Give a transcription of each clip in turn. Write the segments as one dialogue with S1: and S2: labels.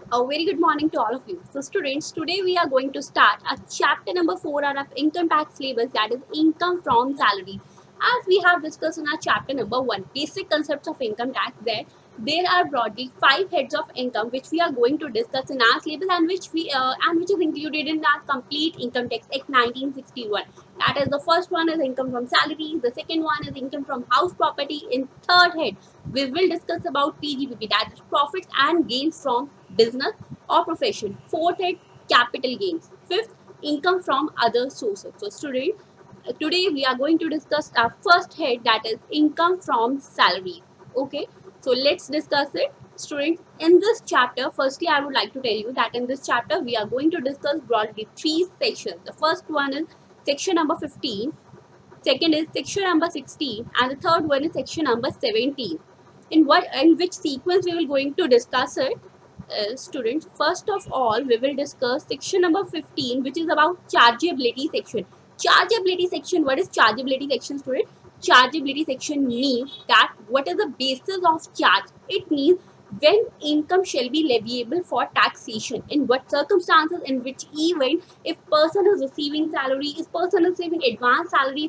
S1: A very good morning to all of you. So students, today we are going to start a chapter number 4 out of income tax syllabus, that is income from salary. As we have discussed in our chapter number 1, basic concepts of income tax, that there are broadly 5 heads of income which we are going to discuss in our syllabus, and which is included in our complete income tax act 1961. That is, the first one is income from salary, the second one is income from house property. In third head we will discuss about PGBP, that is profits and gains from business or profession. Fourth head, capital gains. Fifth, income from other sources. So student, today we are going to discuss our first head, that is income from salary. Okay, so let's discuss it. Students, in this chapter, firstly I would like to tell you that in this chapter we are going to discuss broadly 3 sections. The first one is section number 15, second is section number 16, and the third one is section number 17. In which sequence we will going to discuss it? Students, first of all we will discuss section number 15, which is about chargeability section. Chargeability section, what is chargeability section, student? Chargeability section means that what is the basis of charge. It means when income shall be leviable for taxation, in what circumstances, in which event, if person is receiving salary, if person is receiving advance salary,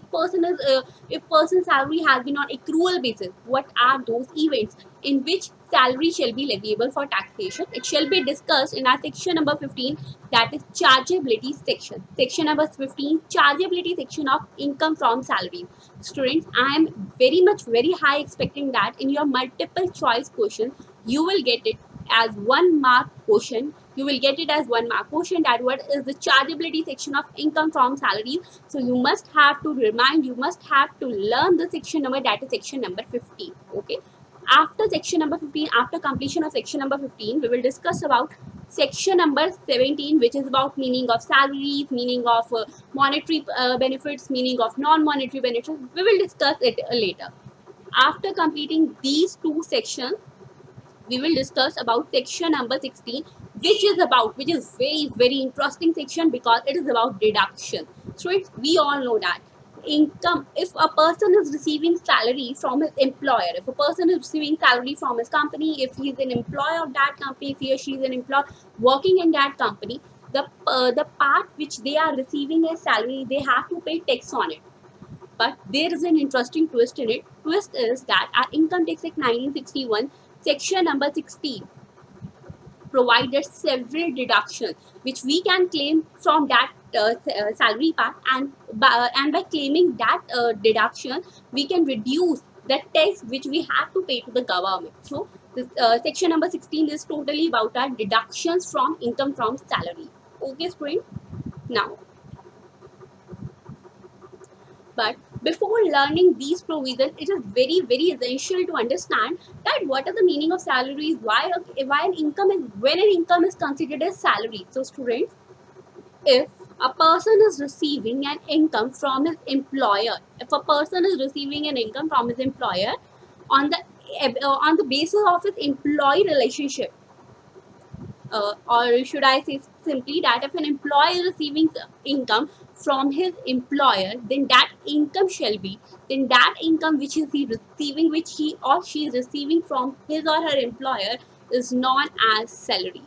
S1: if person's salary has been on accrual basis, what are those events in which salary shall be leviable for taxation. It shall be discussed in our section number 15, that is chargeability section. Section number 15, chargeability section of income from salary. Students, I am very high expecting that in your multiple choice question you will get it as 1 mark question. You will get it as 1 mark question, that what is the chargeability section of income from salary. So you must have to remind, you must have to learn the section number, that is section number 15. Okay, after section number 15, after completion of section number 15, we will discuss about section number 17, which is about meaning of salaries, meaning of monetary benefits, meaning of non-monetary benefits. We will discuss it later. After completing these 2 sections, we will discuss about section number 16, which is very interesting section, because it is about deduction. So we all know that income, if a person is receiving salary from his employer, if a person is receiving salary from his company, if he is an employee of that company, if he or she is an employee working in that company, the part which they are receiving as salary, they have to pay tax on it. But there is an interesting twist in it. Twist is that our Income Tax Act 1961, section number 16, provided several deductions which we can claim from that salary part, and by claiming that deduction, we can reduce the tax which we have to pay to the government. So this section number 16 is totally about our deductions from income from salary. Okay, student. Now, but before learning these provisions, it is very essential to understand that what are the meaning of salaries, why an income is, when an income is considered as salary. So students, if a person is receiving an income from his employer, if a person is receiving an income from his employer on the basis of his employee relationship, or should I say simply that if an employee is receiving income from his employer, then that income which is he receiving, which he or she is receiving from his or her employer, is known as salary.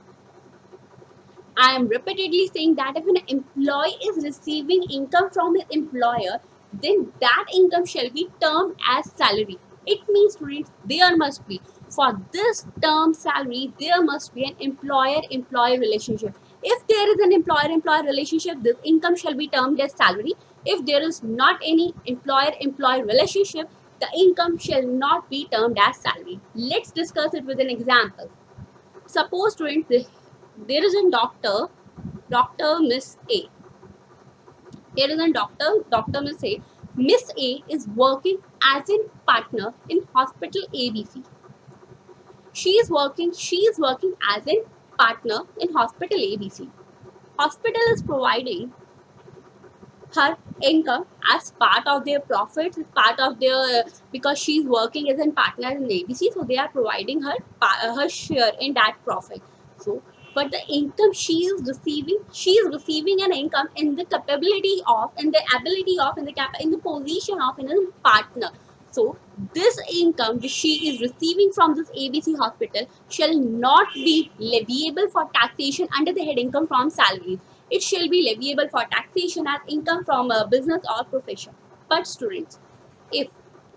S1: I am repeatedly saying that if an employee is receiving income from his employer, then that income shall be termed as salary. It means, students, there must be, for this term salary, there must be an employer-employee relationship. If there is an employer-employee relationship, this income shall be termed as salary. If there is not any employer-employee relationship, the income shall not be termed as salary. Let's discuss it with an example. Suppose, students, there is a Dr. Miss A. There is a Dr. Miss A. Miss A is working as a partner in hospital ABC. She is working as a partner in hospital ABC. Hospital is providing her income as part of their profits, part of their, because she is working as a partner in ABC, so they are providing her share in that profit. So, but the income she is receiving an income in the capability of, in the ability of, in the position of, in a partner. So this income which she is receiving from this ABC hospital shall not be leviable for taxation under the head income from salaries. It shall be leviable for taxation as income from a business or profession. But students, if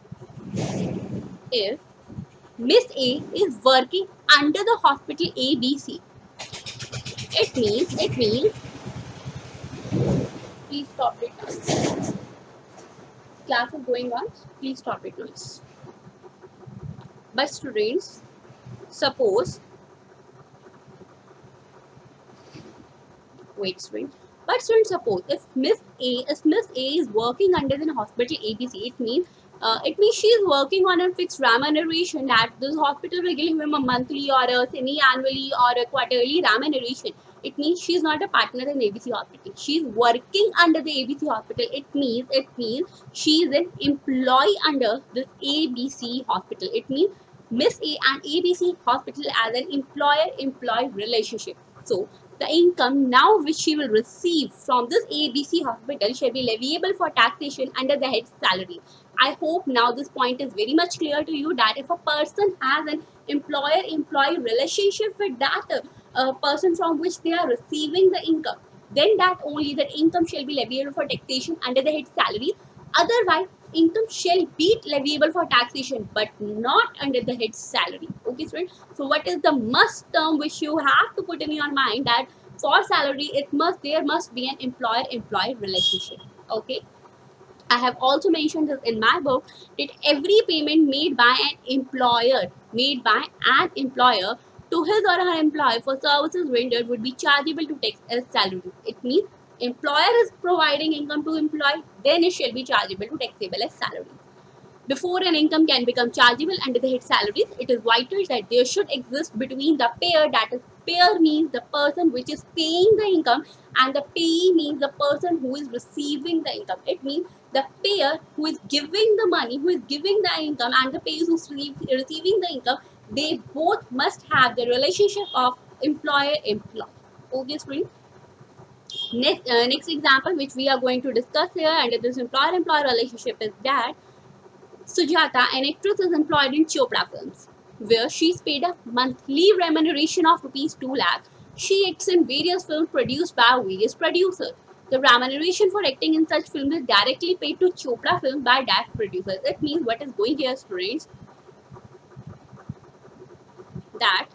S1: Miss A is working under the hospital ABC, it means please stop it noise. Class is going on, please stop it noise. But students, suppose wait students. But students, suppose if Miss A is working under the hospital ABC, it means she is working on a fixed remuneration that this hospital will give him a monthly or a semi-annually or a quarterly remuneration. It means she is not a partner in ABC hospital. She is working under the ABC hospital. It means she is an employee under this ABC hospital. It means Miss A and ABC hospital as an employer-employee relationship. So the income now which she will receive from this ABC hospital shall be leviable for taxation under the head salary. I hope now this point is very much clear to you that if a person has an employer-employee relationship with that person from which they are receiving the income, then that only the income shall be leviable for taxation under the head salary. Otherwise, income shall be leviable for taxation but not under the head salary. Okay, friends. So what is the must term which you have to put in your mind, that for salary there must be an employer-employee relationship. Okay. I have also mentioned this in my book that every payment made by an employer to his or her employee for services rendered would be chargeable to tax as salary. It means employer is providing income to employee, then it shall be chargeable to taxable as salary. Before an income can become chargeable under the head salaries, it is vital that there should exist between the payer, that is, payer means the person which is paying the income, and the payee means the person who is receiving the income. It means the payer who is giving the money, who is giving the income, and the payer who is receiving the income, they both must have the relationship of employer-employee. Okay, students? Next example which we are going to discuss here under this employer-employee relationship is that Sujata, an actress, is employed in Chopra Films, where she is paid a monthly remuneration of ₹2 lakh. She acts in various films produced by various producers. The remuneration for acting in such films is directly paid to Chopra Films by that producers. It means what is going here, students, that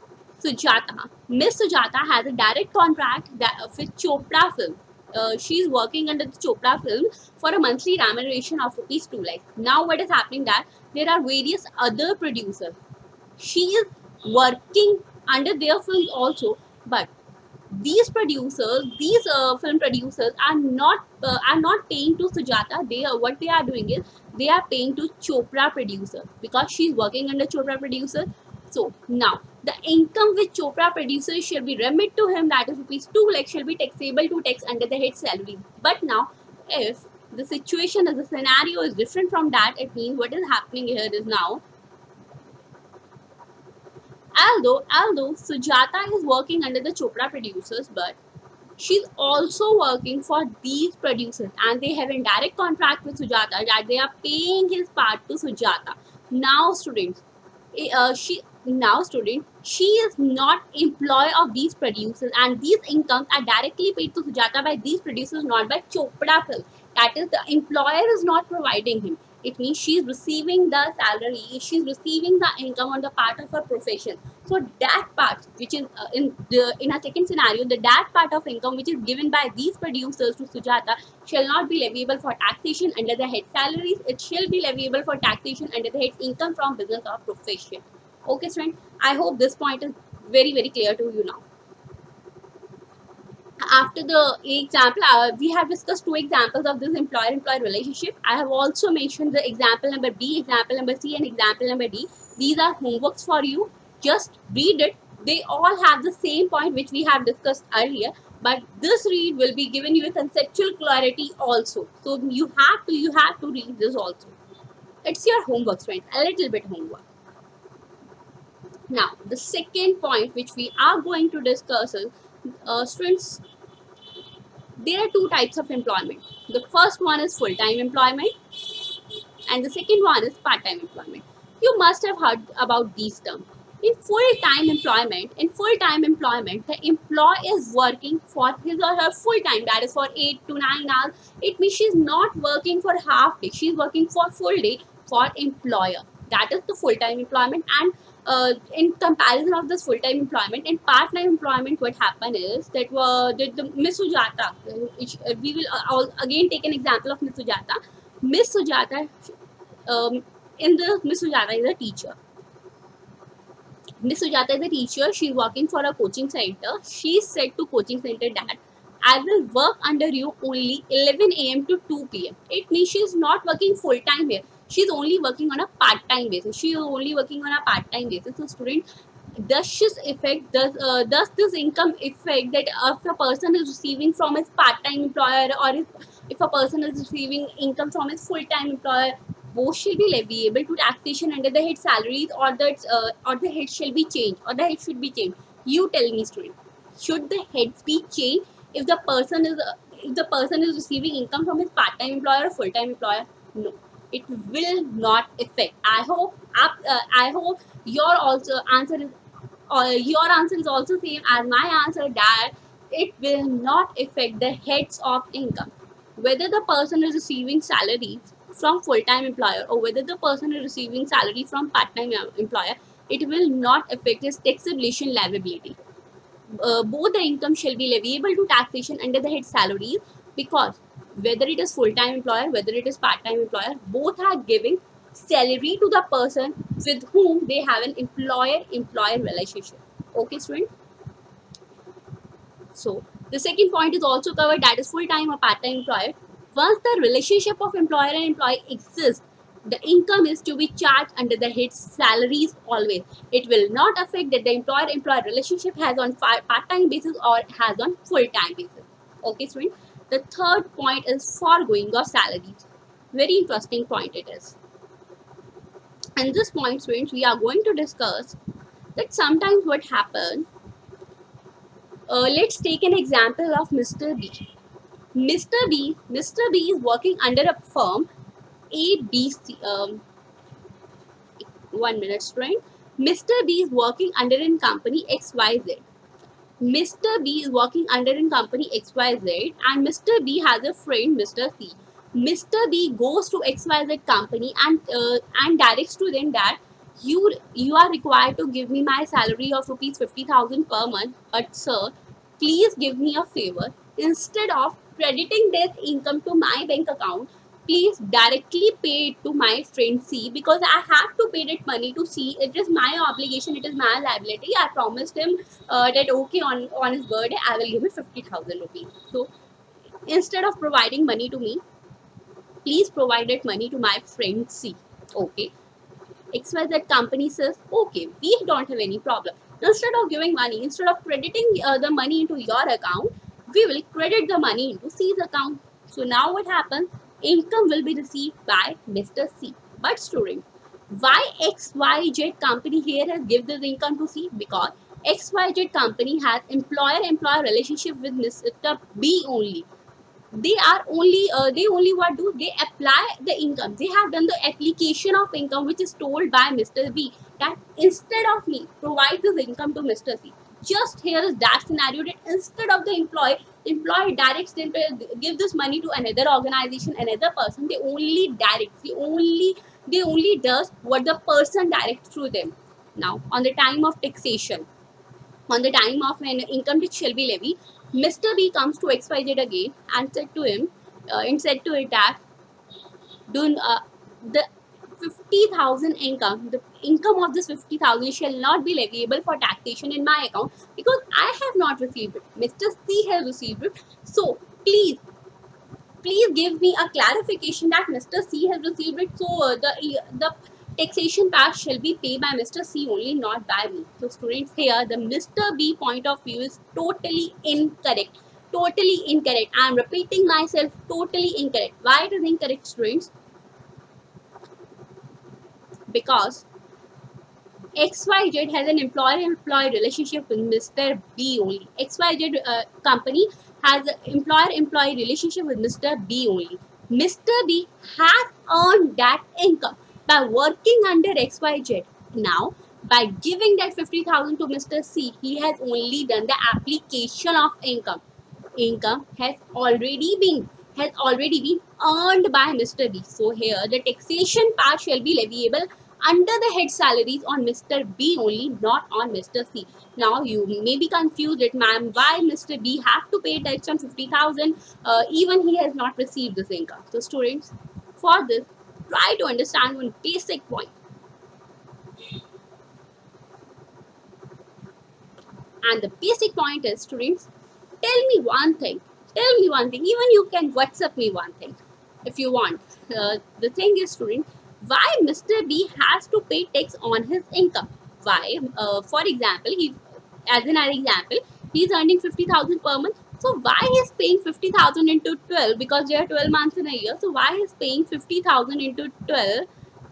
S1: Miss Sujata has a direct contract with Chopra Film. She is working under the Chopra Film for a monthly remuneration of ₹2 lakh. Now what is happening that there are various other producers. She is working under their films also, but these film producers are not paying to Sujata. What they are doing is they are paying to Chopra producer because she is working under Chopra producer. So now the income which Chopra producer shall be remit to him, that is ₹2 lakh, shall be taxable to tax under the head salary. But now if the situation as the scenario is different from that, it means what is happening here is now, although Sujata is working under the Chopra producers, but she's also working for these producers and they have a direct contract with Sujata that they are paying his part to Sujata. Now students, she is not employee of these producers, and these incomes are directly paid to Sujata by these producers, not by Chopra Film. That is, the employer is not providing him. It means she is receiving the salary, she is receiving the income on the part of her profession. So that part which is in a second scenario, that part of income which is given by these producers to Sujata shall not be leviable for taxation under the head salaries. It shall be leviable for taxation under the head income from business or profession. Okay, friend. I hope this point is very, very clear to you now. After the example, we have discussed 2 examples of this employer-employee relationship. I have also mentioned the example number B, example number C, and example number D. These are homeworks for you. Just read it. They all have the same point which we have discussed earlier, but this read will be giving you a conceptual clarity also. So you have to read this also. It's your homework, friends. A little bit homework. Now, the second point which we are going to discuss is, students, there are 2 types of employment. The first one is full-time employment and the second one is part-time employment. You must have heard about these terms. In full-time employment, the employee is working for his or her full-time, that is for 8 to 9 hours. It means she's not working for half day, she's working for full day for employer. That is the full-time employment. And in comparison of this full-time employment and part-time employment, what happened is that the Miss Sujata, we will again take an example of Miss Sujata. Miss Sujata, in the Miss Sujata is a teacher. Miss Sujata is a teacher. She's working for a coaching center. She said to coaching center that I will work under you only 11 a.m. to 2 p.m. It means she's not working full time here. She's only working on a part-time basis. She is only working on a part-time basis. So student, does this income effect that if a person is receiving from his part-time employer, or if a person is receiving income from his full-time employer, both shall be leviable to taxation under the head salaries, or the head shall be changed, or the head should be changed? You tell me, student. Should the heads be changed if the person is receiving income from his part-time employer or full-time employer? No, it will not affect. I hope your answer is also same as my answer, that it will not affect the heads of income. Whether the person is receiving salaries from full-time employer or whether the person is receiving salary from part-time employer, it will not affect his taxation liability. Both the income shall be leviable to taxation under the head salaries, because whether it is full-time employer, whether it is part-time employer, both are giving salary to the person with whom they have an employer-employer relationship. Okay, student? So the second point is also covered, that is full-time or part-time employer. Once the relationship of employer and employee exists, the income is to be charged under the head salaries always. It will not affect that the employer-employer relationship has on part-time basis or has on full-time basis. Okay, student? The third point is foregoing of salaries. Very interesting point it is. And this point, students, we are going to discuss that sometimes what happens. Let's take an example of Mr. B. Mr. B is working under a firm ABC. 1 minute, student. Mr. B is working under a company XYZ. Mr. B is working under a company XYZ, and Mr. B has a friend, Mr. C. Mr. B goes to XYZ company and directs to them that you are required to give me my salary of rupees 50,000 per month, but sir, please give me a favor. Instead of crediting this income to my bank account, please directly pay it to my friend C, because I have to pay that money to C. It is my obligation, it is my liability. I promised him that okay, on his birthday I will give him 50,000 rupees. So instead of providing money to me, please provide that money to my friend C. Okay. XYZ company says, okay, we don't have any problem. Instead of giving money, instead of crediting the money into your account, we will credit the money into C's account. So now what happens? Income will be received by Mr. C. But student, why XYZ company here has given this income to C? Because XYZ company has employer-employer relationship with Mr. B only. They only what do? They apply the income. They have done the application of income, which is told by Mr. B that instead of me provide this income to Mr. C. Just here is that scenario, that instead of the employee directs them to give this money to another organization, another person. They only direct. They only does what the person directs through them. Now on the time of taxation, on the time of an income which shall be levied, Mr. B comes to XYZ again and said to him, said to it that the 50,000 income, the income of this 50,000 shall not be leviable for taxation in my account, because I have not received it. Mr. C has received it. So please give me a clarification that Mr. C has received it. So the taxation part shall be paid by Mr. C only, not by me. So students, here the Mr. B point of view is totally incorrect. Totally incorrect. I am repeating myself, totally incorrect. Why it is incorrect, students? Because XYZ has an employer-employee relationship with Mr. B only. XYZ company has an employer-employee relationship with Mr. B only. Mr. B has earned that income by working under XYZ. Now, by giving that 50,000 to Mr. C, he has only done the application of income. Income has already been earned by Mr. B. So here the taxation part shall be leviable under the head salaries on Mr. B only, not on Mr. C. Now you may be confused that ma'am, why Mr. B have to pay tax on 50,000 even he has not received this income. So students, for this, try to understand one basic point. And the basic point is, students, tell me one thing. Tell me one thing. Even you can WhatsApp me one thing if you want. The thing is, student, why Mr. B has to pay tax on his income? Why? For example, as in our example, he's earning 50,000 per month. So why he's paying 50,000 into 12? Because there are 12 months in a year. So why he's paying 50,000 into 12?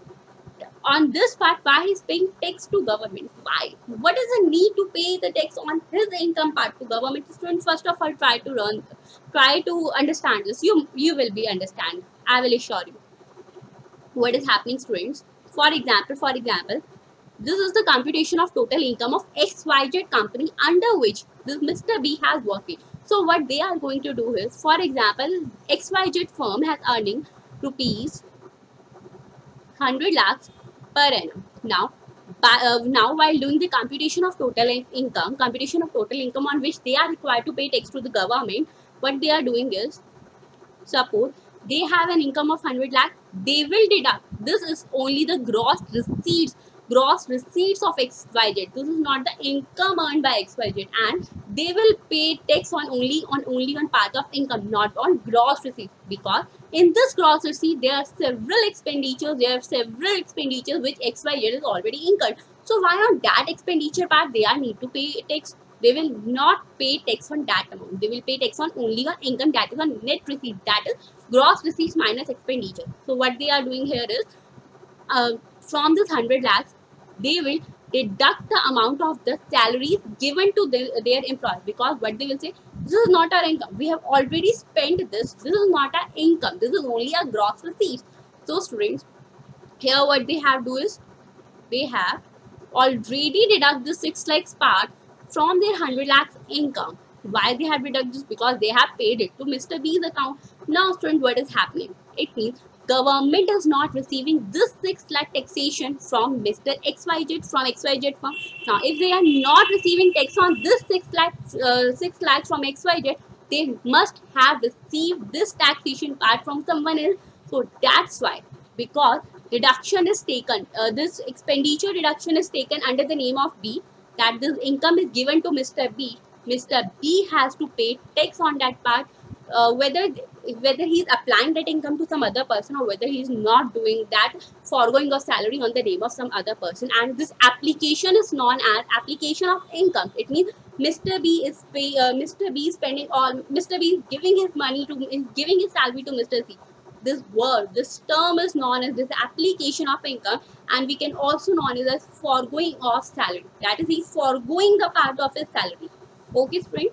S1: On this part, why he's paying tax to government? Why? What is the need to pay the tax on his income part to government? Students, first of all, try to understand this. You will be understand. I will assure you. What is happening, students? For example, this is the computation of total income of XYZ company under which this Mr. B has working. So what they are going to do is, for example, XYZ firm has earning rupees 100 lakhs per annum. Now, while doing the computation of total income on which they are required to pay tax to the government, what they are doing is, suppose they have an income of 100 lakh, they will deduct. This is only the gross receipts of XYZ. This is not the income earned by XYZ, and they will pay tax on only on part of income, not on gross receipts, because in this gross receipt there are several expenditures which XYZ is already incurred. So why on that expenditure part they are need to pay tax? They will not pay tax on that amount. They will pay tax on only on income, that is on net receipt, that is gross receipts minus expenditure. So what they are doing here is, from this 100 lakhs, they will deduct the amount of the salaries given to their employees, because what they will say, this is not our income, we have already spent this is not our income, this is only a gross receipt. So students, here what they have do is, they have already deduct the 6 lakhs part from their 100 lakhs income. Why they have deducted this? Because they have paid it to Mr. B's account. Now student, what is happening? It means government is not receiving this 6 lakh taxation from Mr. XYZ, from XYZ firm. Now if they are not receiving tax on this 6 lakhs from XYZ, they must have received this taxation part from someone else. So that's why, because deduction is taken, this expenditure deduction is taken under the name of B, that this income is given to Mr. B. Mr. B has to pay tax on that part, whether he's applying that income to some other person, or whether he's not doing that, foregoing of salary on the name of some other person. And this application is known as application of income. It means Mr. B is spending, or Mr. B is giving his salary to Mr. C. This term is known as this application of income, and we can also known it as foregoing of salary. That is, he's foregoing the part of his salary. Okay, friend.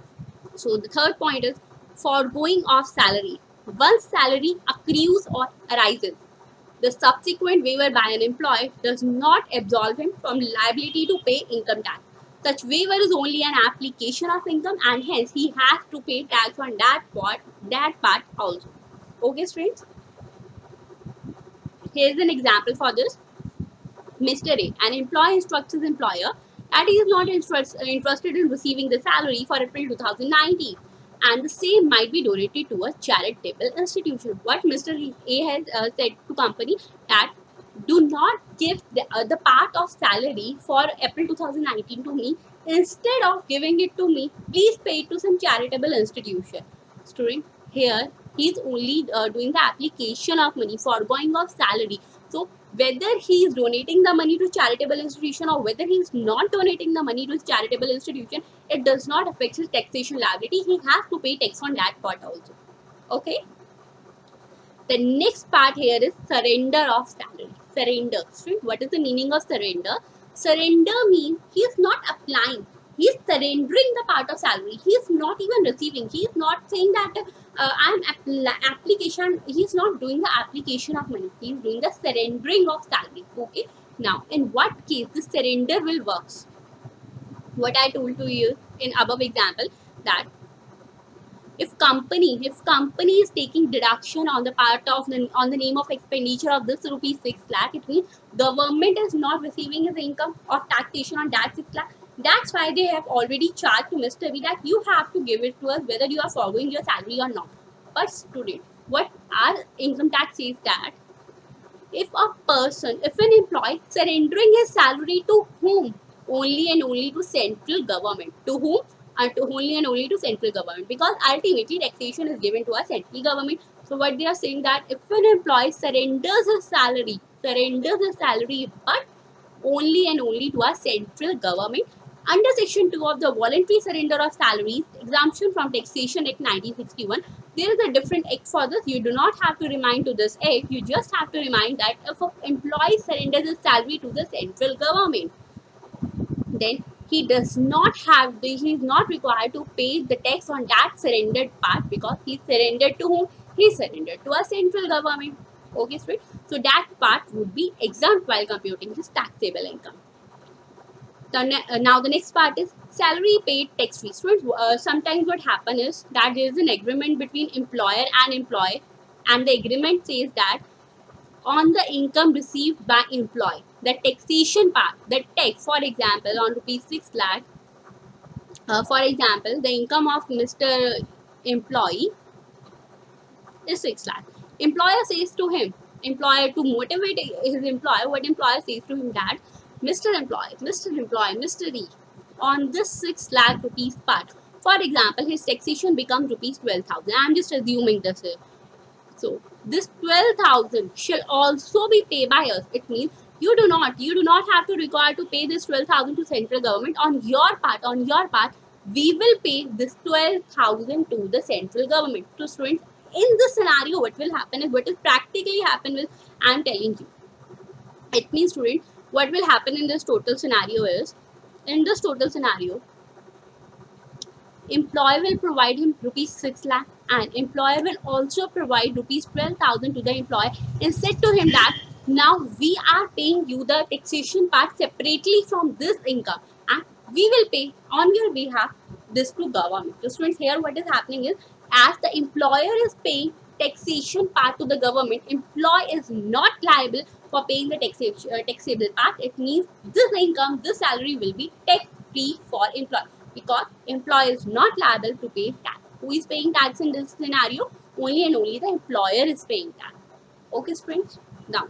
S1: So the third point is foregoing of salary. Once salary accrues or arises, the subsequent waiver by an employee does not absolve him from liability to pay income tax. Such waiver is only an application of income, and hence he has to pay tax on that part also. Okay, friends. Here is an example for this. Mr. A, an employee instructs his employer that he is not interested in receiving the salary for April 2019, and the same might be donated to a charitable institution. What Mr. A has said to company, that do not give the part of salary for April 2019 to me. Instead of giving it to me, please pay it to some charitable institution. Student, here he is only doing the application of money, foregoing of salary. So whether he is donating the money to charitable institution or whether he is not donating the money to charitable institution, it does not affect his taxation liability. He has to pay tax on that part also. Okay. The next part here is surrender of salary. Surrender. What is the meaning of surrender? Surrender means he is not applying. He is surrendering the part of salary. He is not even receiving. He is not saying that application. He's not doing the application of money. He's doing the surrendering of salary. Okay. Now, in what case the surrender will works? What I told to you in above example, that if company is taking deduction on the part of on the name of expenditure of this rupees 6 lakh, it means government is not receiving his income of taxation on that 6 lakh. That's why they have already charged to Mr. B that you have to give it to us whether you are following your salary or not. But student, what our income tax says that if an employee surrendering his salary to whom? Only and only to central government. To whom? And to only and only to central government, because ultimately taxation is given to a central government. So what they are saying that if an employee surrenders his salary, but only and only to a central government under section 2 of the voluntary surrender of salaries exemption from taxation act 1961, there is a different act for this. You do not have to remind to this act, you just have to remind that if an employee surrenders his salary to the central government, then he is not required to pay the tax on that surrendered part, because he surrendered to whom? He surrendered to a central government. Okay, straight. So that part would be exempt while computing his taxable income. Now the next part is salary paid tax free. Sometimes what happens is that there is an agreement between employer and employee, and the agreement says that on the income received by employee, the taxation part, the tax, for example, on rupees 6 lakh, for example, the income of Mr. Employee is 6 lakh. Employer says to him, employer to motivate his employer, what employer says to him that Mr. Employee, Mr. E, on this 6 lakh rupees part, for example, his taxation becomes rupees 12,000. I am just assuming this here. So this 12,000 shall also be paid by us. It means you do not have to require to pay this 12,000 to central government. On your part, we will pay this 12,000 to the central government. So students, in this scenario, what will happen is, what is practically happen is, I am telling you. It means, students, what will happen in this total scenario is, employer will provide him rupees 6 lakh, and employer will also provide rupees 12,000 to the employee and said to him that now we are paying you the taxation part separately from this income, and we will pay on your behalf this to government. So students, here what is happening is, as the employer is paying taxation part to the government, employee is not liable for paying the taxable part. It means this income, this salary will be tax free for employee, because employer is not liable to pay tax. Who is paying tax in this scenario? Only and only the employer is paying tax. Okay, students. Now,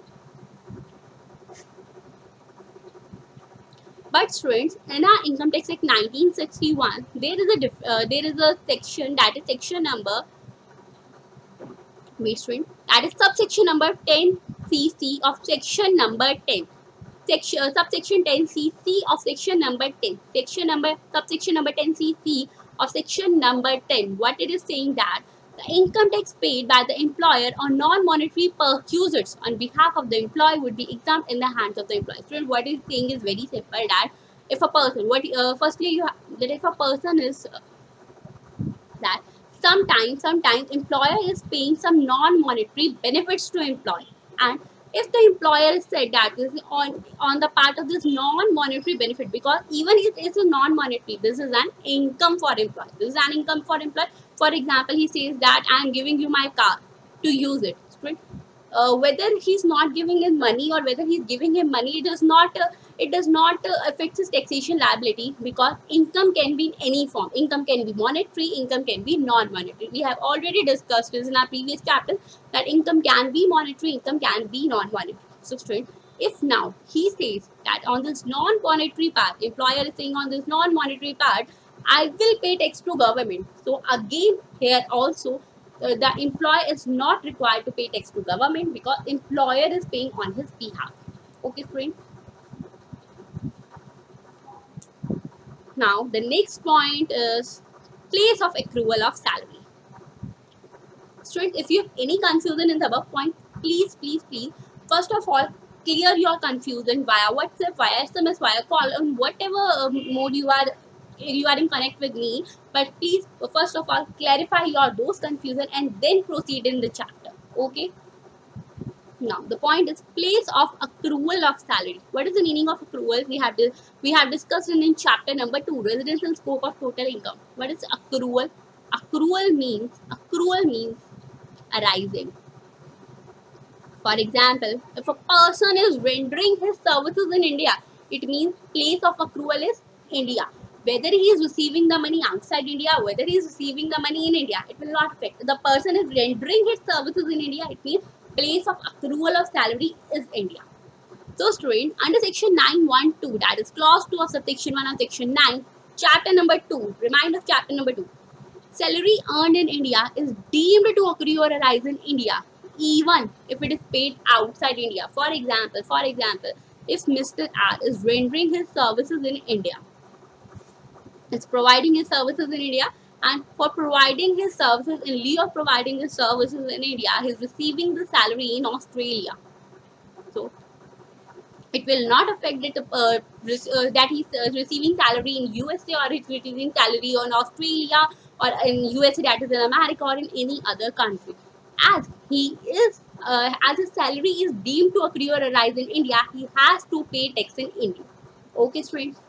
S1: but students, in our Income Tax Act 1961, there is a section, that is section number. That is subsection number 10cc of section number 10. Subsection 10cc of section number 10. Subsection number 10cc of section number 10. What it is saying that the income tax paid by the employer on non-monetary perquisites on behalf of the employee would be exempt in the hands of the employer. So what it is saying is very simple, that if a person, if a person is that sometimes employer is paying some non-monetary benefits to employee, and if the employer said that is on the part of this non-monetary benefit, because even if it's a non-monetary, this is an income for employee. For example, he says that I am giving you my car to use it. Whether he's not giving him money or whether he's giving him money, it does not affect his taxation liability, because income can be in any form. Income can be monetary, income can be non-monetary. We have already discussed this in our previous chapter, that income can be monetary, income can be non-monetary. So students, if now he says that on this non-monetary part, employer is saying on this non-monetary part, I will pay tax to government. So again, here also, the employer is not required to pay tax to government, because employer is paying on his behalf. Okay, friend. Now the next point is place of accrual of salary. Students, if you have any confusion in the above point, please first of all clear your confusion via WhatsApp, via SMS, via call, on whatever mode you are you are in connect with me, but please first of all clarify your those confusion and then proceed in the chapter. Okay. Now the point is place of accrual of salary. What is the meaning of accrual? We have discussed in chapter number 2, residence and scope of total income. What is accrual? Accrual means arising. For example, if a person is rendering his services in India, it means place of accrual is India. Whether he is receiving the money outside India, whether he is receiving the money in India, it will not affect. The person is rendering his services in India, it means place of accrual of salary is India. So student, under section 912, that is clause 2 of subsection 1 of section 9, chapter number 2, remind of chapter number 2. Salary earned in India is deemed to accrue or arise in India, even if it is paid outside India. For example, if Mr. R is rendering his services in India, is providing his services in India, and for providing his services, in lieu of providing his services in India, he is receiving the salary in Australia. So it will not affect it, that he's receiving salary in USA or he's receiving salary in Australia or in USA, that is in America, or in any other country. As he is, as his salary is deemed to accrue or arise in India, he has to pay tax in India. Okay, students.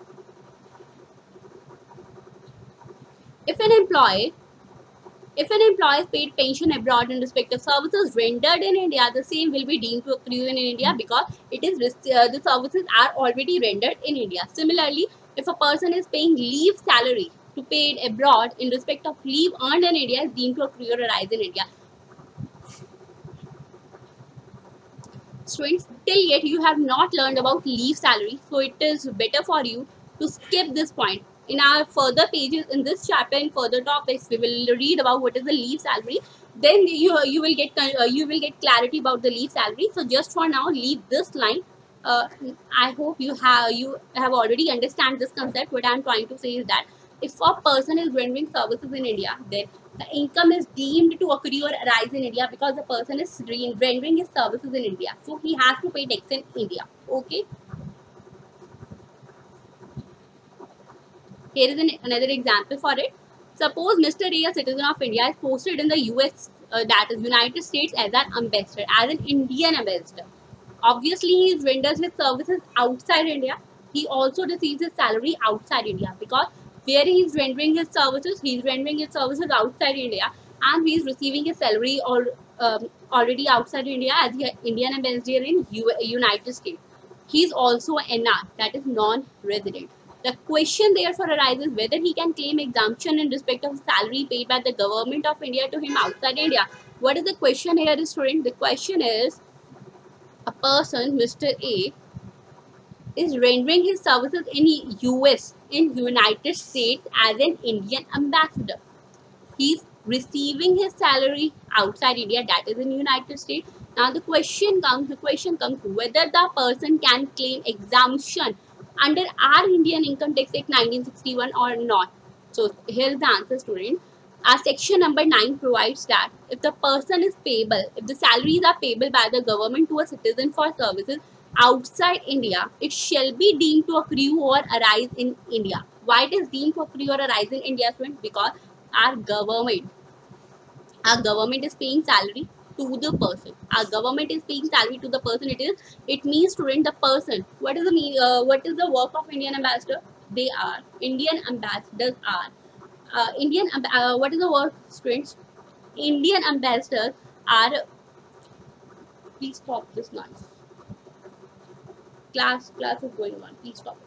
S1: If an employee is paid pension abroad in respect of services rendered in India, the same will be deemed to accrue in India because it is the services are already rendered in India. Similarly, if a person is paying leave salary to paid abroad in respect of leave earned in India, is deemed to accrue or arise in India. Students, till yet you have not learned about leave salary, so it is better for you to skip this point. In our further pages in this chapter, in further topics, we will read about what is the leave salary. Then you will get clarity about the leave salary. So just for now, leave this line. I hope you have already understand this concept. What I am trying to say is that if a person is rendering services in India, then the income is deemed to accrue or arise in India because the person is rendering his services in India. So he has to pay tax in India. Okay. Here is another example for it. Suppose Mr. A, a citizen of India, is posted in the US, that is United States, as an ambassador, as an Indian ambassador. Obviously, he renders his services outside India. He also receives his salary outside India because where he is rendering his services, outside India, and he is receiving his salary already outside India as the Indian ambassador in United States. He is also NR, that is non-resident. The question therefore arises whether he can claim exemption in respect of salary paid by the government of India to him outside India. What is the question here, student? The question is, a person, Mr. A, is rendering his services in US, in United States, as an Indian ambassador. He is receiving his salary outside India, that is in United States. Now the question comes whether the person can claim exemption under our Indian Income Tax Act 1961 or not. So here is the answer, student. Our section number 9 provides that if the person is payable, if the salaries are payable by the government to a citizen for services outside India, it shall be deemed to accrue or arise in India. Why it is deemed to accrue or arise in India, student? Because our government is paying salary to the person. Our government is paying salary to the person. It means, student, the person. What is the work of Indian ambassador? They are Indian ambassadors are what is the work, students? Indian ambassadors are. Please stop this noise. Class is going on. Please stop.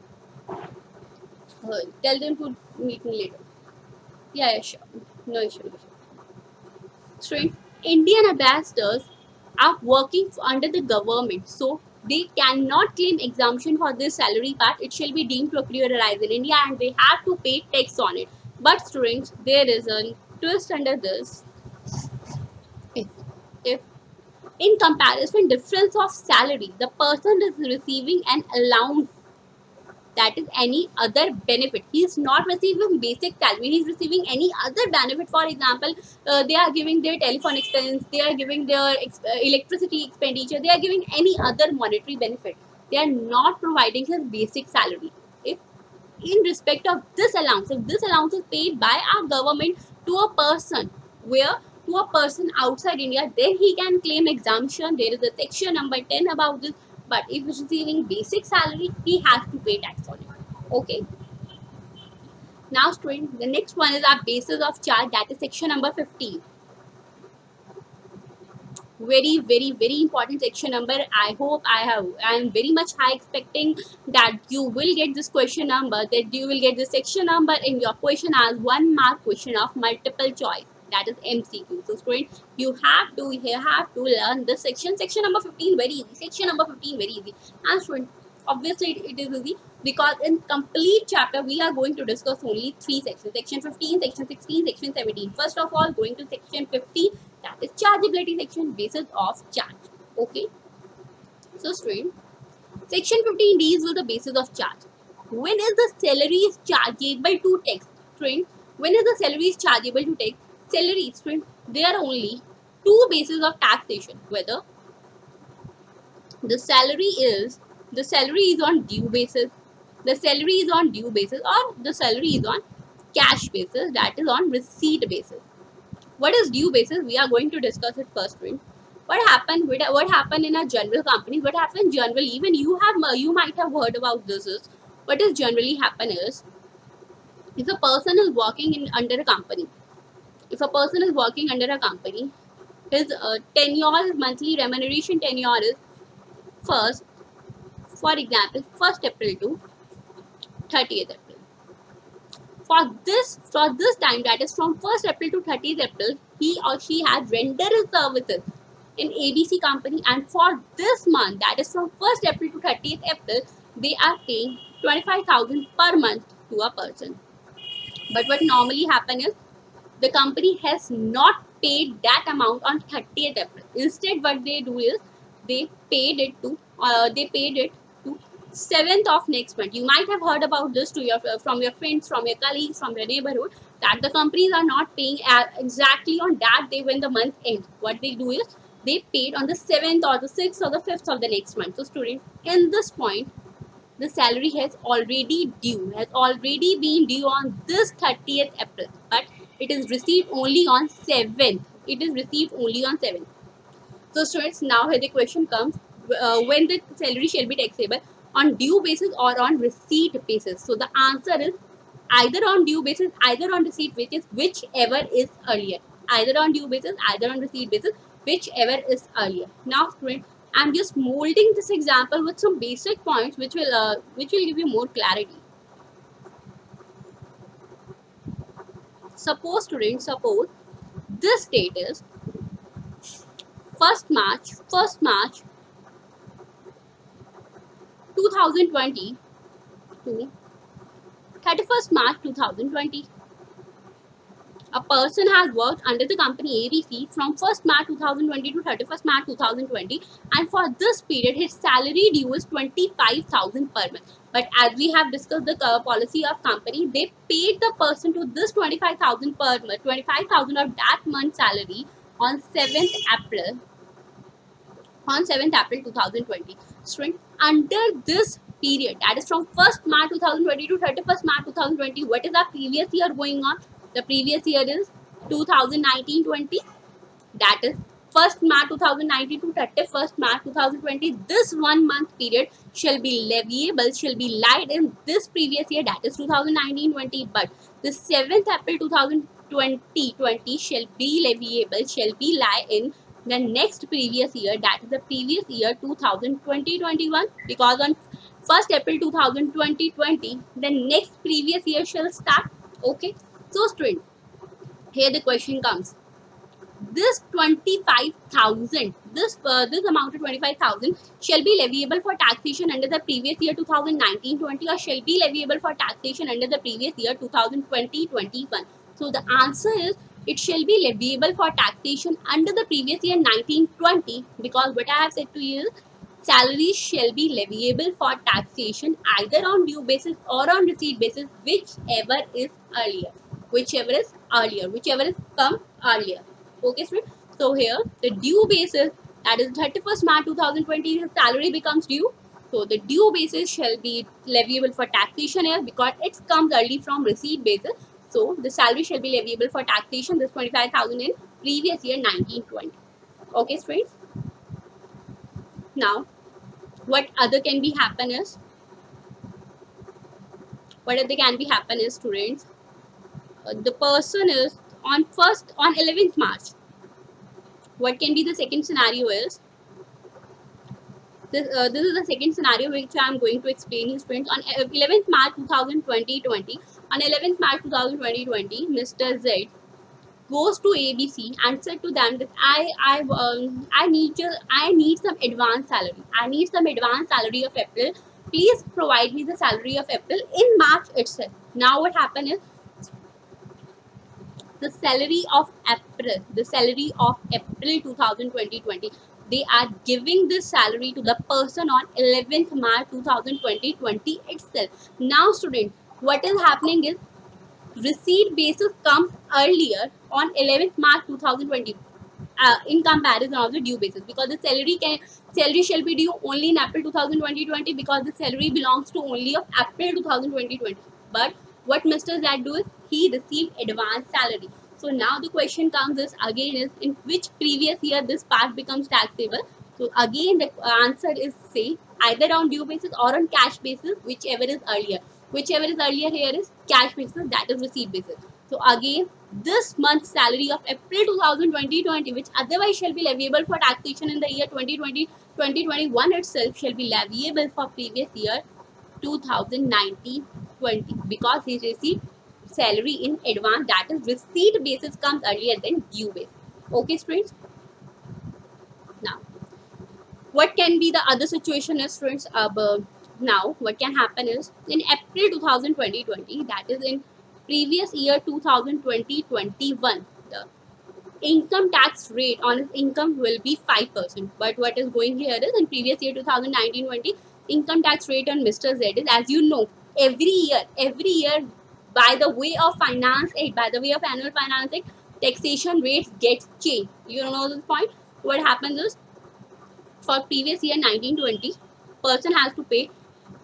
S1: Tell them to meet me later. Yeah, sure. No issue. Students, Indian ambassadors are working under the government, so they cannot claim exemption for this salary part. It shall be deemed to accrue or arise in India, and they have to pay tax on it. But students, there is a twist under this. If in comparison difference of salary, the person is receiving an allowance, that is any other benefit. He is not receiving basic salary. He is receiving any other benefit. For example, they are giving their telephone expense, they are giving their electricity expenditure, they are giving any other monetary benefit. They are not providing his basic salary. If in respect of this allowance, if this allowance is paid by our government to a person, where to a person outside India, then he can claim exemption. There is a section number 10 about this. But if he's receiving basic salary, he has to pay tax on it. Okay. Now, student, the next one is our basis of charge, that is section number 15. Very, very, very important section number. I hope I am very much high expecting that you will get this question number, that you will get this section number in your question as 1 mark question of multiple choice, that is MCQ. So student, you have to learn this section. Section number 15 very easy. Section number 15 very easy. And student, obviously it is easy because in complete chapter we are going to discuss only 3 sections: section 15, section 16, section 17. First of all, going to section 15, that is chargeability section, basis of charge. Okay. So student, section 15 deals with the basis of charge. When is the salary is chargeable to tax? Student, when is the salary is chargeable to tax? Salary, student, there are only 2 bases of taxation. Whether the salary is on due basis, the salary is on due basis, or the salary is on cash basis, that is on receipt basis. What is due basis? We are going to discuss it first. What happened in a general company? What happened generally? Even you might have heard about this. Is what is generally happen is, if a person is working under a company, his tenure, his monthly remuneration tenure is first, for example, 1st April to 30th April. For this time, that is from 1st April to 30th April, he or she has rendered his services in ABC company, and for this month, that is from 1st April to 30th April, they are paying 25,000 per month to a person. But what normally happen is, the company has not paid that amount on 30th April. Instead, what they do is, they paid it to 7th of next month. You might have heard about this from your friends, from your colleagues, from your neighborhood, that the companies are not paying exactly on that day when the month ends. What they do is, they paid on the 7th or the 6th or the 5th of the next month. So student, in this point, the salary has already been due on this 30th April, but it is received only on 7th. So students, now here the question comes, when the salary shall be taxable, on due basis or on receipt basis? So the answer is either on due basis, either on receipt basis, whichever is earlier. Either on due basis, either on receipt basis, whichever is earlier. Now student, I'm just molding this example with some basic points which will give you more clarity. Suppose this date is 1st March 2020 to 31st March 2020. A person has worked under the company ABC from 1st March 2020 to 31st March 2020, and for this period his salary due is 25,000 per month. But as we have discussed the policy of company, they paid the person to this 25,000 per month, 25,000 of that month's salary on 7th April 2020. Student, under this period, that is from 1st March 2020 to 31st March 2020, what is the previous year going on? The previous year is 2019-20. That is 1st March 2019 to 31st March 2020. This 1 month period shall be lied in this previous year, that is 2019-20. But the 7th April 2020 shall be lie in the next previous year, that is the previous year 2020-21, because on 1st April 2020, the next previous year shall start. Okay. So student, here the question comes. This 25,000, this amount of 25,000 shall be leviable for taxation under the previous year 2019-20, or shall be leviable for taxation under the previous year 2020-21. So the answer is, it shall be leviable for taxation under the previous year 1920, because what I have said to you is, salaries shall be leviable for taxation either on due basis or on receipt basis, whichever is come earlier. Okay, student. So here the due basis, that is 31st March 2020, his salary becomes due. So the due basis shall be leviable for taxation here because it comes early from receipt basis. So the salary shall be leviable for taxation, this 25,000 in previous year 1920. Okay, students. Now, what other can be happen is, students, the person is on 11th March. What can be the second scenario is, this is the second scenario which I am going to explain you, students. On 11th March 2020, on 11th March 2020, Mr. Z goes to ABC and said to them that I need some advance salary. I need some advance salary of April. Please provide me the salary of April in March itself. Now what happened is, the salary of April 2020, they are giving this salary to the person on 11th March 2020 itself. Now students, what is happening is, receipt basis comes earlier on 11th March 2020 in comparison of the due basis, because the salary shall be due only in April 2020 because the salary belongs to only of April 2020. But what Mr. Z do is, he received advance salary. So now the question comes is, again, is in which previous year this part becomes taxable. So again the answer is, say, either on due basis or on cash basis, whichever is earlier. Whichever is earlier here is cash basis, that is receipt basis. So again, this month's salary of April 2020, which otherwise shall be leviable for taxation in the year 2021 itself, shall be leviable for previous year 2019-20, because he received salary in advance, that is receipt basis comes earlier than due basis. Okay, students. Now, what can be the other situation is, students? Now what can happen is, in April 2020, that is in previous year 2020-21, the income tax rate on his income will be 5%. But what is going here is, in previous year 2019-20, income tax rate on Mr. Z is, as you know, every year by the way of finance act, by the way of annual finance act, taxation rates gets changed. You know this point. What happens is, for previous year 1920, person has to pay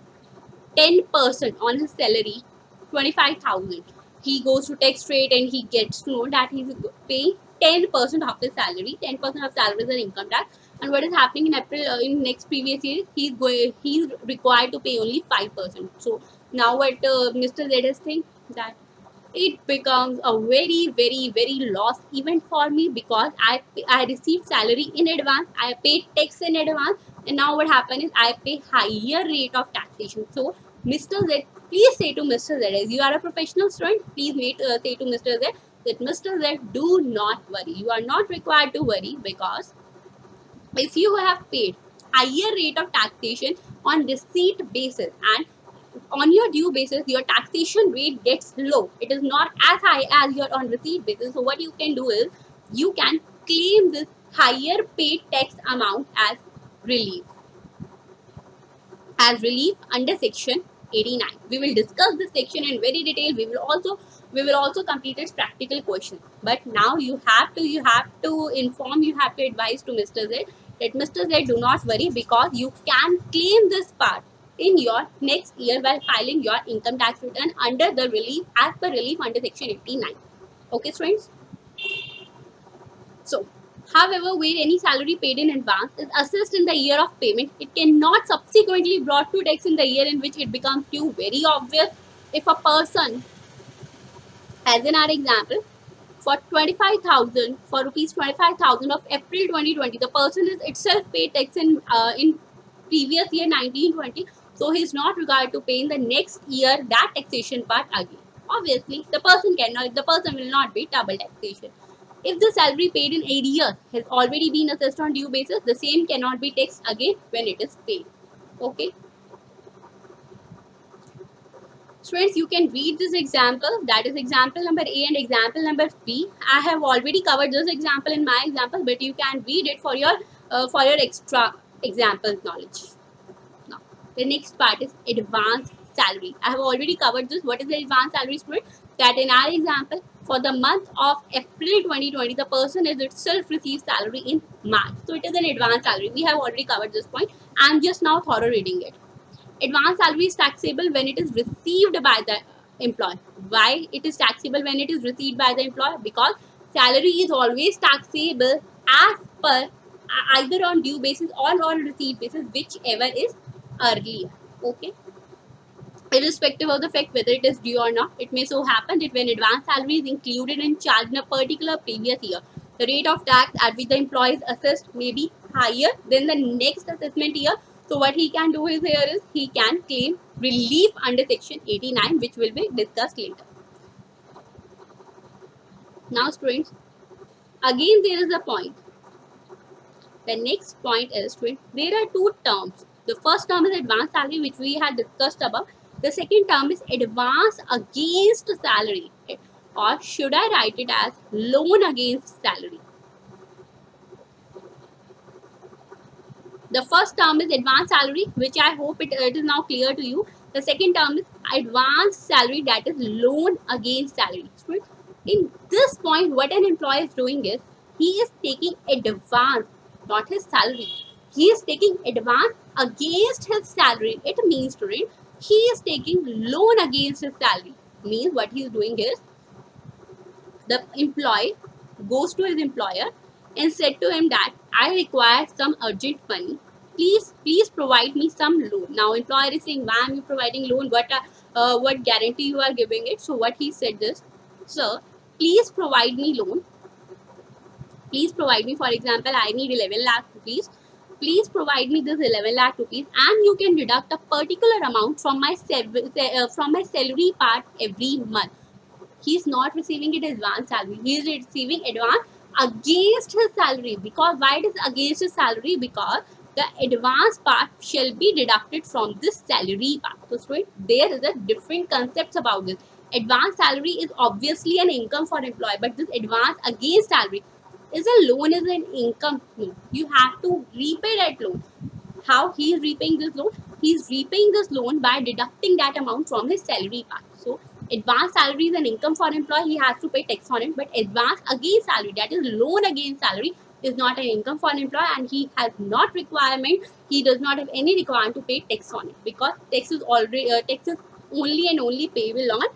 S1: 10% on his salary, 25,000. He goes to tax rate and he gets to know that he's paying 10% of his salary. 10% of salary is an income tax. And what is happening in April, in next previous year, he's required to pay only 5%. So now what Mr. Z is saying, that it becomes a very, very, very loss event for me, because I received salary in advance, I paid tax in advance, and now what happened is, I pay higher rate of taxation. So Mr. Z, please say to Mr. Z, as you are a professional student, please say to Mr. Z that, Mr. Z, do not worry. You are not required to worry, because if you have paid higher rate of taxation on receipt basis and on your due basis, your taxation rate gets low. It is not as high as your on receipt basis. So what you can do is, you can claim this higher paid tax amount as relief under section 89. We will discuss this section in very detail. We will also complete its practical question. But now you have to advise to Mr. Z that, Mr. Z, do not worry, because you can claim this part in your next year while filing your income tax return under the relief, as per relief under section 89. Okay, friends. So, however, where any salary paid in advance is assessed in the year of payment, it cannot subsequently brought to tax in the year in which it becomes due. Very obvious. If a person, as in our example, for 25,000, for rupees 25,000 of April 2020, the person is itself paid tax in previous year 1920. So he is not required to pay in the next year that taxation part again. Obviously, the person will not be double taxation. If the salary paid in 8 years has already been assessed on due basis, the same cannot be taxed again when it is paid. Okay. Students, you can read this example, that is example number A and example number B. I have already covered this example in my example, but you can read it for your extra example knowledge. Now, the next part is advanced salary. I have already covered this. What is the advanced salary, student? That in our example, for the month of April 2020, the person is itself received salary in March. So it is an advance salary. We have already covered this point. I am just now thorough reading it. Advance salary is taxable when it is received by the employer. Why it is taxable when it is received by the employer? Because salary is always taxable as per either on due basis or on receipt basis, whichever is earlier. Okay. Irrespective of the fact whether it is due or not, it may so happen that when advance salary is included in charge in a particular previous year, the rate of tax at which the employee is assessed may be higher than the next assessment year. So what he can do is here is he can claim relief under section 89, which will be discussed later. Now students, again there is a point. The next point is, students, there are two terms. The first term is advance salary, which we had discussed above. The second term is advance against salary, or should I write it as loan against salary? The first term is advance salary, which I hope it is now clear to you. The second term is advance salary, that is loan against salary. In this point, what an employee is doing is, he is taking advance, not his salary. He is taking advance against his salary. It means, student, he is taking loan against his salary. Means what he is doing is, the employee goes to his employer and said to him that I require some urgent money. Please provide me some loan. Now employer is saying, why am you providing loan? What guarantee you are giving it? So what he said is, sir, please provide me loan. Please provide me, for example, I need 11 lakh rupees. Please provide me this 11 lakh rupees, and you can deduct a particular amount from my salary part every month. He is not receiving it as advance salary. He is receiving advance against his salary. Because why it is against his salary? Because the advance part shall be deducted from this salary part. So there is a different concepts about this. Advance salary is obviously an income for employee, but this advance against salary is a loan, is an income. You have to repay that loan. How he is repaying this loan? He is repaying this loan by deducting that amount from his salary part. So advance salary is an income for employee, he has to pay tax on it, but advance against salary, that is loan against salary, is not an income for an employee, and he has not requirement, he does not have any requirement to pay tax on it, because tax is already only and only payable on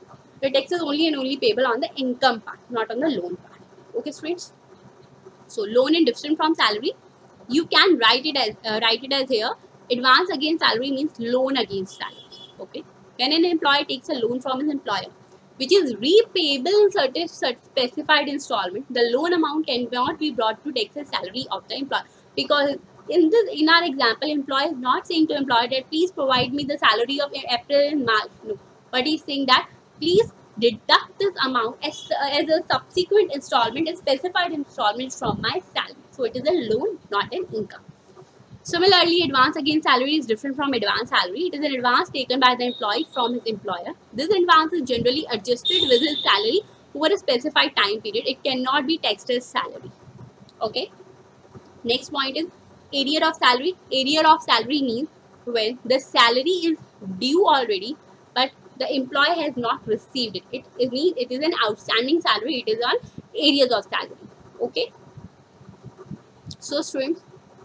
S1: the income part, not on the loan part. Okay, students. So loan is different from salary. You can write it as here. Advance against salary means loan against salary. Okay. When an employee takes a loan from his employer, which is repayable in certain specified installment, the loan amount cannot be brought to tax as salary of the employer. Because in our example, employer is not saying to employer that please provide me the salary of April and March. No, but he's saying that please deduct this amount as a subsequent installment, a specified installment from my salary. So it is a loan, not an income. Similarly, advance against salary is different from advance salary. It is an advance taken by the employee from his employer. This advance is generally adjusted with his salary over a specified time period. It cannot be taxed as salary. Okay. Next point is arrear of salary. Arrear of salary means when the salary is due already, but the employee has not received it. It means it is an outstanding salary. It is on arrears of salary. Okay. So students,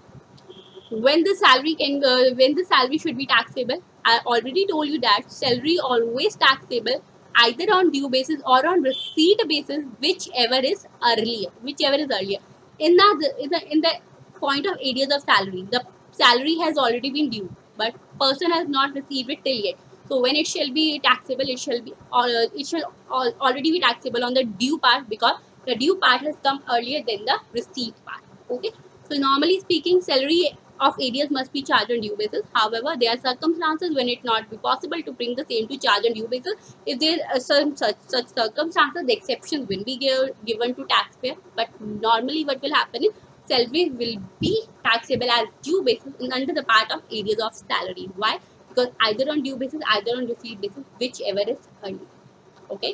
S1: when the salary should be taxable, I already told you that salary always taxable either on due basis or on receipt basis, whichever is earlier. In the point of areas of salary, the salary has already been due, but person has not received it till yet. So when it shall be taxable, it shall already be taxable on the due part, because the due part has come earlier than the receipt part. Okay. So normally speaking, salary of areas must be charged on due basis. However, there are circumstances when it not be possible to bring the same to charge on due basis. If there are some such circumstances, the exceptions will be given to taxpayer. But normally what will happen is salary will be taxable as due basis under the part of areas of salary. Why? Because either on due basis, either on receipt basis, whichever is early. Okay.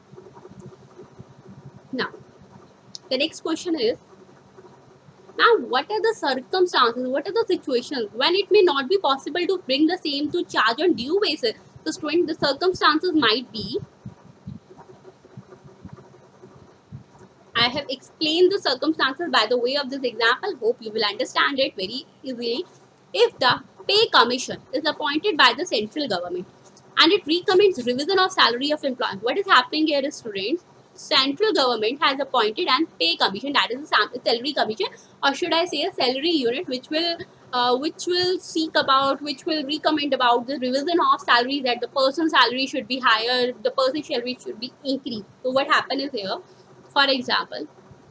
S1: Now, the next question is, now, what are the circumstances, what are the situations when it may not be possible to bring the same to charge on due basis? So, student, the circumstances might be I have explained the circumstances by the way of this example. Hope you will understand it very easily. If the pay commission is appointed by the central government and it recommends revision of salary of employee, what is happening here is, students, central government has appointed an pay commission, that is a salary commission, or should I say a salary unit, which will seek about, which will recommend about the revision of salary, that the person's salary should be higher, the person's salary should be increased. So what happens is here, for example,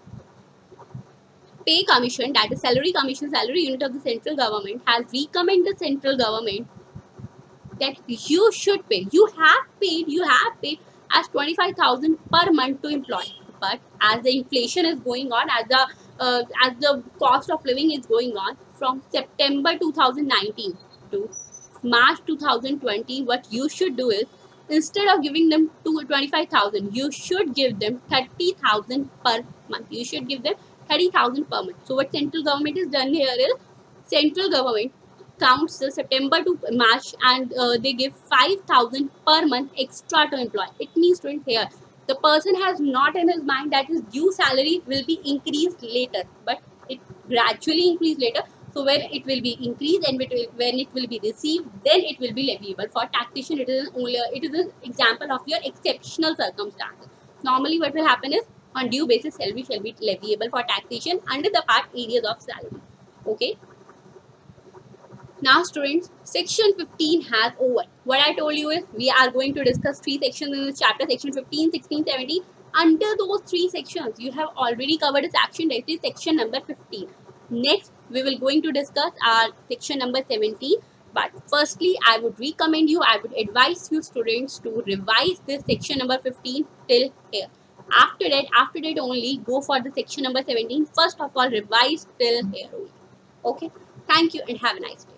S1: pay commission, that is salary commission, salary unit of the central government, has recommended the central government that you have paid as 25,000 per month to employee. But as the inflation is going on, as the cost of living is going on, from September 2019 to March 2020, what you should do is, instead of giving them 25,000, you should give them 30,000 per month. You should give them 30,000 per month. So what central government is done here is, central government counts the September to March, and they give 5,000 per month extra to employee. It means, students, here the person has not in his mind that his due salary will be increased later, but it gradually increased later. So when it will be increased and when it will be received, then it will be leviable for taxation. It is an example of your exceptional circumstances. Normally what will happen is, on due basis salary shall be leviable for taxation under the part areas of salary. Okay. Now students, section 15 has over. What I told you is, we are going to discuss 3 sections in this chapter, section 15, 16, 17. Under those 3 sections, you have already covered a section, that is section number 15. Next, we will going to discuss our section number 17. But firstly, I would advise you students to revise this section number 15 till here. After that only go for the section number 17. First of all, revise till here only. Okay. Thank you and have a nice day.